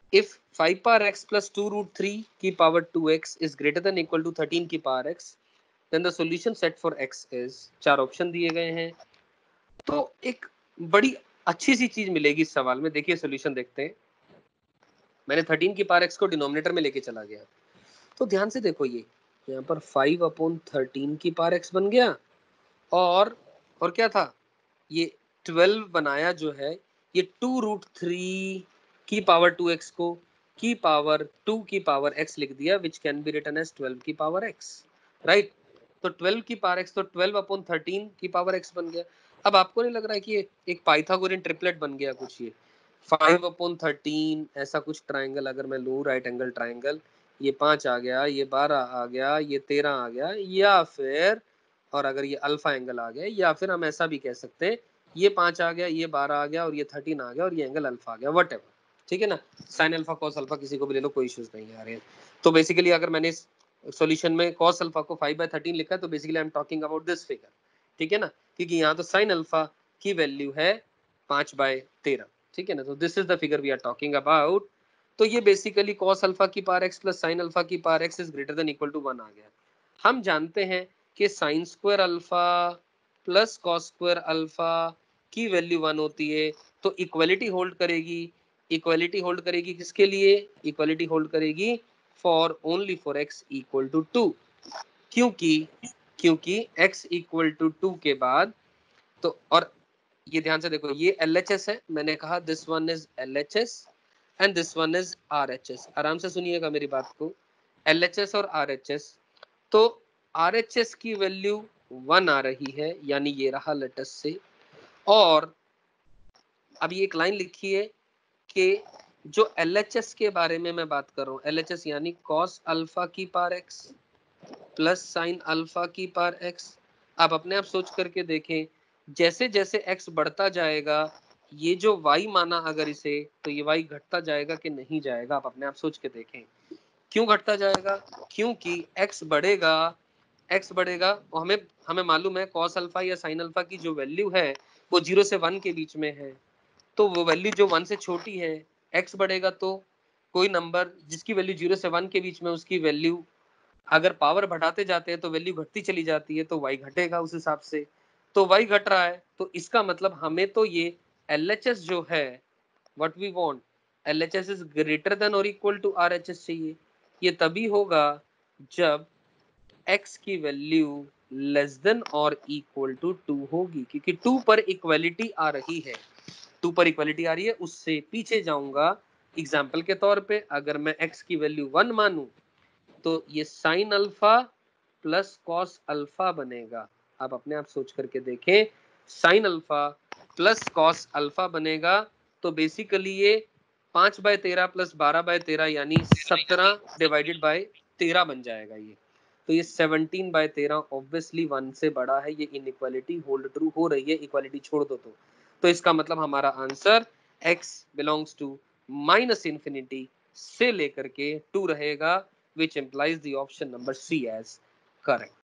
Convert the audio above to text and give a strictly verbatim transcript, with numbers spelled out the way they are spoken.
If five power x plus two root three की power two x is greater than equal to thirteen की power x, then the solution set for x is, चार option दिए गए हैं। तो एक बड़ी अच्छी सी चीज मिलेगी इस सवाल में। देखिए सॉल्यूशन देखते हैं। मैंने थर्टीन की पावर एक्स को डिनोमिनेटर में लेके चला गया, तो ध्यान से देखो, ये यहाँ पर फाइव अपॉन थर्टीन की पावर एक्स बन गया, और और क्या था, ये ट्वेल्व बनाया जो है, ये टू रूट थ्री की पावर टू एक्स को की पावर टू की पावर एक्स लिख दिया, which can be written as twelve की पावर एक्स, राइट। तो ट्वेल्व की पावर एक्स, तो ट्वेल्व अपॉन थर्टीन की पावर एक्स बन गया। अब आपको नहीं लग रहा है कि ये एक पाइथागोरियन ट्रिपलेट बन गया कुछ, ये फाइव अपॉन थर्टीन ऐसा कुछ ट्राइंगल अगर मैं लूँ, राइट एंगल ट्राइंगल, ये पांच आ गया, ये बारह आ गया, ये तेरह आ गया, या फिर, और अगर ये अल्फा एंगल आ गया, या फिर हम ऐसा भी कह सकते हैं ये पांच आ गया, ये बारह आ गया, और ये थर्टीन आ गया, और ये एंगल अल्फा आ गया, वट एवर, ठीक है ना। साइन अल्फा कॉस अल्फा किसी को भी ले लो, कोई इश्यूज नहीं आ रहे हैं। तो बेसिकली अगर मैंने इस सॉल्यूशन में कॉस अल्फा को फाइव बाय थर्टीन लिखा है, तो basically I am talking about this figure, ठीक है ना, क्योंकि यहाँ तो साइन अल्फा की वैल्यू है पांच बाय तेरह, ठीक है ना। तो this is the figure we are talking about. तो ये बेसिकली कॉस अल्फा की power x plus sine alpha की power x is greater than equal to one आ गया। हम जानते हैं कि sine square alpha plus cos square alpha की वैल्यू वन होती है, तो इक्वलिटी होल्ड करेगी। इक्वलिटी होल्ड करेगी किसके लिए? इक्वलिटी होल्ड करेगी for only for x equal to two, क्योंकि क्योंकि x इक्वल टू टू के बाद, तो और ये ध्यान से देखो, ये L H S है, मैंने कहा this one is L H S and this one is R H S। आराम से सुनिएगा मेरी बात को, L H S और R H S। तो R H S की वैल्यू वन आ रही है, यानी ये रहा लेटस से। और अब ये एक लाइन लिखी है कि जो L H S के बारे में मैं बात कर रहा हूँ, L H S यानी कॉस अल्फा की power x plus sine alpha की पावर एक्स। आप अपने आप सोच करके देखें, जैसे जैसे x बढ़ता जाएगा, ये जो y माना अगर इसे, तो ये y घटता जाएगा कि नहीं जाएगा? आप अपने आप सोच के देखें, क्यों घटता जाएगा? क्योंकि x बढ़ेगा, x बढ़ेगा, और हमें हमें मालूम है कॉस अल्फा या साइन अल्फा की जो वैल्यू है वो जीरो से वन के बीच में है। तो वो वैल्यू जो वन से छोटी है, x बढ़ेगा तो कोई नंबर जिसकी वैल्यू जीरो से वन के बीच में, उसकी वैल्यू अगर पावर बढ़ाते जाते हैं तो वैल्यू घटती चली जाती है, तो y घटेगा उस हिसाब से। तो y घट रहा है, तो इसका मतलब हमें तो ये L H S जो है, what we want, L H S is greater than और equal to R H S चाहिए। ये तभी होगा जब x की वैल्यू लेस देन और इक्वल टू टू होगी, क्योंकि टू पर इक्वलिटी आ रही है, टू पर इक्वलिटी आ रही है। उससे पीछे जाऊंगा, एग्जाम्पल के तौर पे अगर मैं x की वैल्यू वन मानूं, तो ये sine alpha plus cos alpha बनेगा। आप अपने आप सोच करके देखें, sine alpha plus cos alpha बनेगा, तो बेसिकली ये पांच बाय तेरह प्लस बारह बाय तेरह यानी सत्रह डिवाइडेड बाय तेरह बन जाएगा ये। तो ये सेवनटीन बाय तेरह ऑब्वियसली वन से बड़ा है, ये इनइक्वालिटी होल्ड ट्रू हो रही है, इक्वालिटी छोड़ दो तो। तो इसका मतलब हमारा answer x belongs to minus infinity से लेकर के टू रहेगा, which implies the option number C as correct.